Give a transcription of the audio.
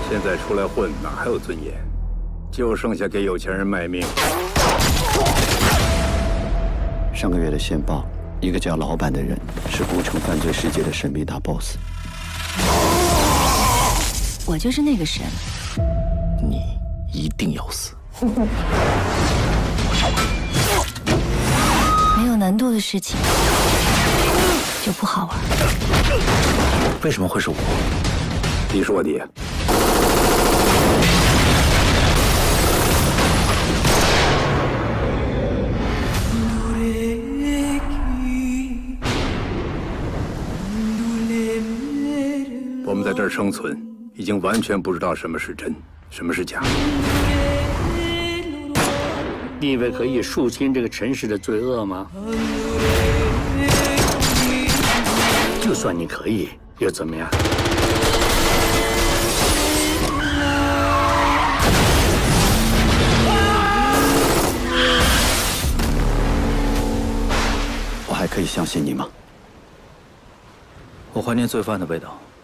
现在出来混哪还有尊严？就剩下给有钱人卖命。 上个月的线报，一个叫老板的人是古城犯罪世界的神秘大 boss。 我就是那个神。 你一定要死。 没有难度的事情就不好玩。 为什么会是我？ 你是我爹。我们在这儿生存，已经完全不知道什么是真，什么是假。 你以为可以肃清这个城市的罪恶吗？就算你可以，又怎么样？ 我还可以相信你吗？ 我怀念罪犯的味道。